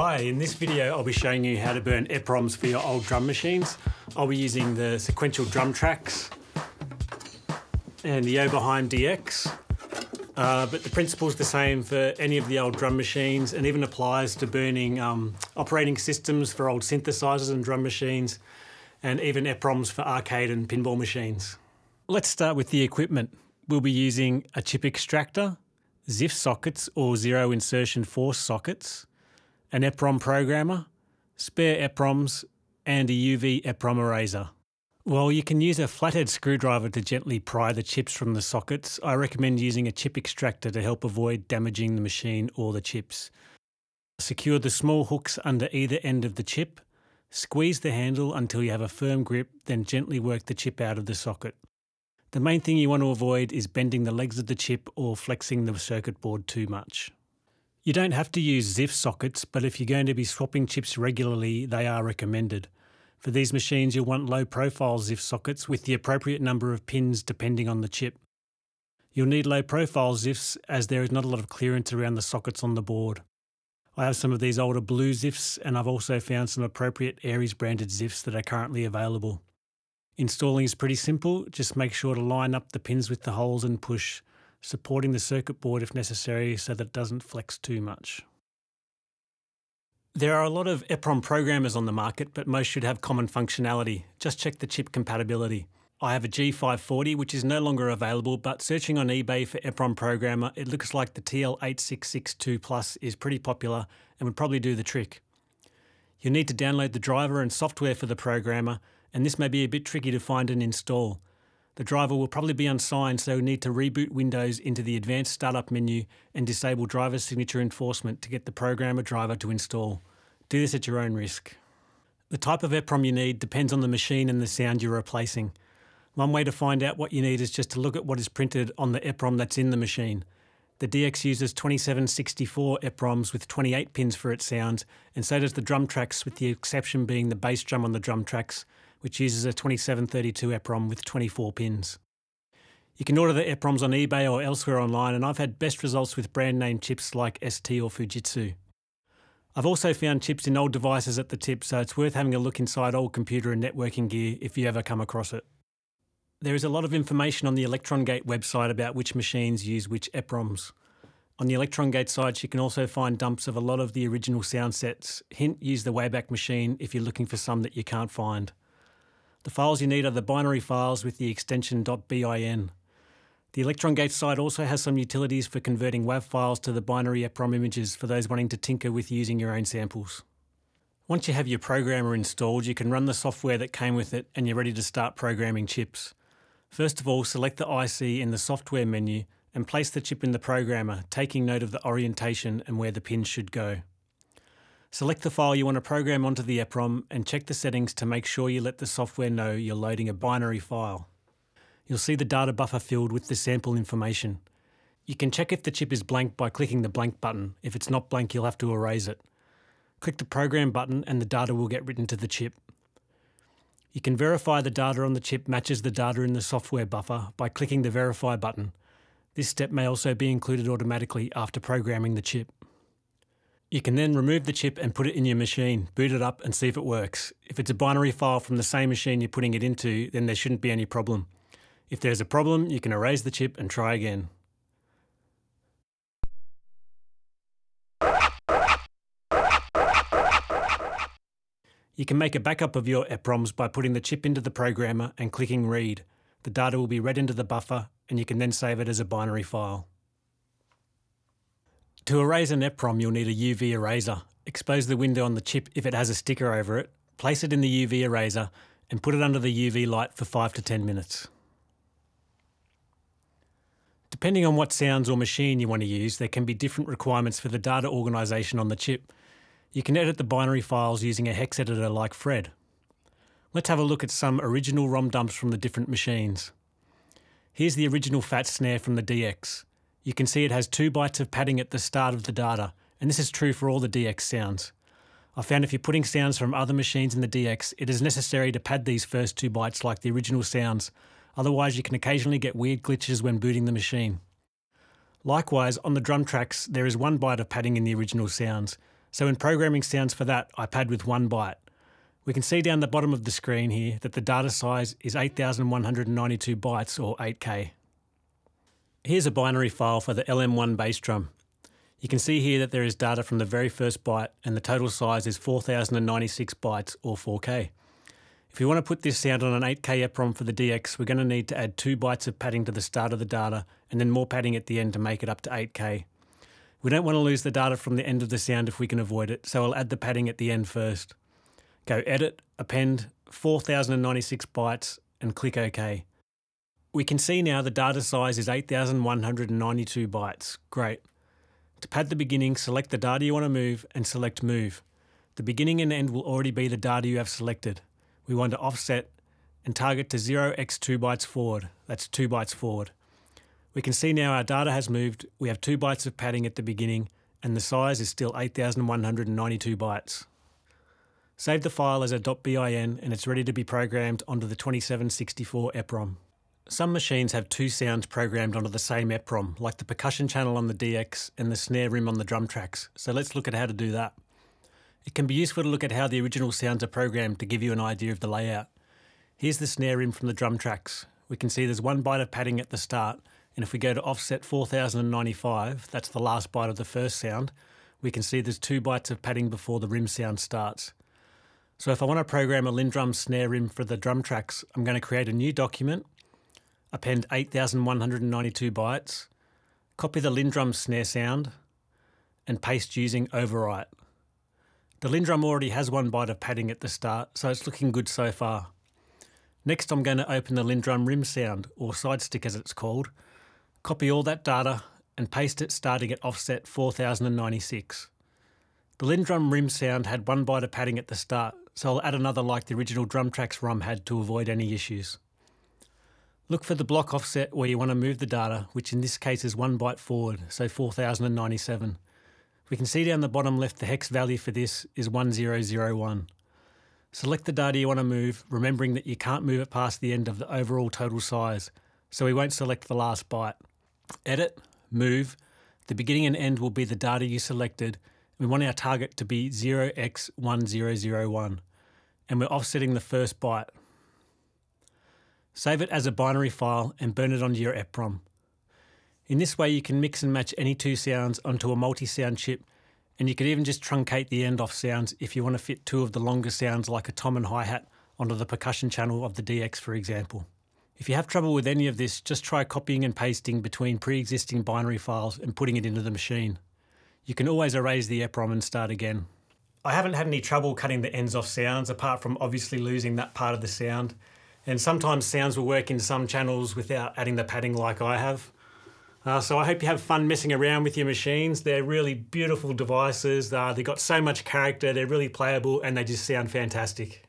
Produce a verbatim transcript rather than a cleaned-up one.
Hi, in this video I'll be showing you how to burn E P R O Ms for your old drum machines. I'll be using the Sequential Drumtraks and the Oberheim D X, uh, but the principle's the same for any of the old drum machines and even applies to burning um, operating systems for old synthesizers and drum machines, and even E P R O Ms for arcade and pinball machines. Let's start with the equipment. We'll be using a chip extractor, Z I F sockets or zero insertion force sockets, an EPROM programmer, spare EPROMs, and a U V EPROM eraser. While you can use a flathead screwdriver to gently pry the chips from the sockets, I recommend using a chip extractor to help avoid damaging the machine or the chips. Secure the small hooks under either end of the chip, squeeze the handle until you have a firm grip, then gently work the chip out of the socket. The main thing you want to avoid is bending the legs of the chip or flexing the circuit board too much. You don't have to use Z I F sockets, but if you're going to be swapping chips regularly, they are recommended. For these machines, you'll want low-profile Z I F sockets with the appropriate number of pins depending on the chip. You'll need low-profile Z I Fs as there is not a lot of clearance around the sockets on the board. I have some of these older blue Z I Fs, and I've also found some appropriate Aries branded Z I Fs that are currently available. Installing is pretty simple. Just make sure to line up the pins with the holes and push, supporting the circuit board if necessary so that it doesn't flex too much. There are a lot of EPROM programmers on the market, but most should have common functionality. Just check the chip compatibility. I have a G five forty, which is no longer available, but searching on eBay for EPROM programmer, it looks like the T L eight six six two Plus is pretty popular and would probably do the trick. You'll need to download the driver and software for the programmer, and this may be a bit tricky to find and install. The driver will probably be unsigned, so you'll need to reboot Windows into the Advanced Startup menu and disable driver signature enforcement to get the programmer driver to install. Do this at your own risk. The type of EPROM you need depends on the machine and the sound you're replacing. One way to find out what you need is just to look at what is printed on the EPROM that's in the machine. The D X uses twenty-seven sixty-four EPROMs with twenty-eight pins for its sounds, and so does the Drumtraks, with the exception being the bass drum on the Drumtraks, which uses a twenty-seven thirty-two EPROM with twenty-four pins. You can order the EPROMs on eBay or elsewhere online, and I've had best results with brand name chips like S T or Fujitsu. I've also found chips in old devices at the tip, so it's worth having a look inside old computer and networking gear if you ever come across it. There is a lot of information on the ElectronGate website about which machines use which EPROMs. On the ElectronGate site, you can also find dumps of a lot of the original sound sets. Hint, use the Wayback Machine if you're looking for some that you can't find. The files you need are the binary files with the extension .bin. The ElectronGate site also has some utilities for converting W A V files to the binary EPROM images for those wanting to tinker with using your own samples. Once you have your programmer installed, you can run the software that came with it and you're ready to start programming chips. First of all, select the I C in the software menu and place the chip in the programmer, taking note of the orientation and where the pins should go. Select the file you want to program onto the EPROM and check the settings to make sure you let the software know you're loading a binary file. You'll see the data buffer filled with the sample information. You can check if the chip is blank by clicking the blank button. If it's not blank, you'll have to erase it. Click the program button and the data will get written to the chip. You can verify the data on the chip matches the data in the software buffer by clicking the verify button. This step may also be included automatically after programming the chip. You can then remove the chip and put it in your machine, boot it up and see if it works. If it's a binary file from the same machine you're putting it into, then there shouldn't be any problem. If there's a problem, you can erase the chip and try again. You can make a backup of your EPROMs by putting the chip into the programmer and clicking read. The data will be read into the buffer and you can then save it as a binary file. To erase an EPROM, you'll need a U V eraser. Expose the window on the chip if it has a sticker over it, place it in the U V eraser and put it under the U V light for five to ten minutes. Depending on what sounds or machine you want to use, there can be different requirements for the data organisation on the chip. You can edit the binary files using a hex editor like Fred. Let's have a look at some original ROM dumps from the different machines. Here's the original fat snare from the D X. You can see it has two bytes of padding at the start of the data, and this is true for all the D X sounds. I found if you're putting sounds from other machines in the D X, it is necessary to pad these first two bytes like the original sounds. Otherwise, you can occasionally get weird glitches when booting the machine. Likewise, on the Drumtraks, there is one byte of padding in the original sounds, So in programming sounds for that, I pad with one byte. We can see down the bottom of the screen here that the data size is eight thousand one hundred ninety-two bytes or eight K. Here's a binary file for the L M one bass drum. You can see here that there is data from the very first byte and the total size is four thousand ninety-six bytes or four K. If we want to put this sound on an eight K EPROM for the D X, we're going to need to add two bytes of padding to the start of the data and then more padding at the end to make it up to eight K. We don't want to lose the data from the end of the sound if we can avoid it, so I'll add the padding at the end first. Go Edit, Append, four thousand ninety-six bytes and click OK. We can see now the data size is eight thousand one hundred ninety-two bytes. Great. To pad the beginning, select the data you want to move and select Move. The beginning and end will already be the data you have selected. We want to offset and target to zero by two bytes forward. That's two bytes forward. We can see now our data has moved. We have two bytes of padding at the beginning and the size is still eight thousand one hundred ninety-two bytes. Save the file as a .bin and it's ready to be programmed onto the twenty-seven sixty-four EPROM. Some machines have two sounds programmed onto the same EPROM, like the percussion channel on the D X and the snare rim on the Drumtraks, so let's look at how to do that. It can be useful to look at how the original sounds are programmed to give you an idea of the layout. Here's the snare rim from the Drumtraks. We can see there's one byte of padding at the start, and if we go to offset four thousand ninety-five, that's the last byte of the first sound, we can see there's two bytes of padding before the rim sound starts. So if I want to program a LinnDrum snare rim for the Drumtraks, I'm going to create a new document, append eight thousand one hundred ninety-two bytes, copy the LinnDrum snare sound, and paste using overwrite. The LinnDrum already has one byte of padding at the start, so it's looking good so far. Next I'm going to open the LinnDrum rim sound, or side stick as it's called, copy all that data and paste it starting at offset four thousand ninety-six. The LinnDrum rim sound had one byte of padding at the start, so I'll add another like the original Drumtraks ROM had to avoid any issues. Look for the block offset where you want to move the data, which in this case is one byte forward, so four thousand ninety-seven. We can see down the bottom left the hex value for this is one zero zero one. Select the data you want to move, remembering that you can't move it past the end of the overall total size, so we won't select the last byte. Edit, Move, the beginning and end will be the data you selected. We want our target to be zero by one zero zero one, and we're offsetting the first byte. Save it as a binary file and burn it onto your EPROM. In this way you can mix and match any two sounds onto a multi-sound chip, and you could even just truncate the end off sounds if you want to fit two of the longer sounds like a tom and hi-hat onto the percussion channel of the D X, for example. If you have trouble with any of this, just try copying and pasting between pre-existing binary files and putting it into the machine. You can always erase the EPROM and start again. I haven't had any trouble cutting the ends off sounds, apart from obviously losing that part of the sound. And sometimes sounds will work in some channels without adding the padding like I have. Uh, so I hope you have fun messing around with your machines. They're really beautiful devices. Uh, they've got so much character, they're really playable, and they just sound fantastic.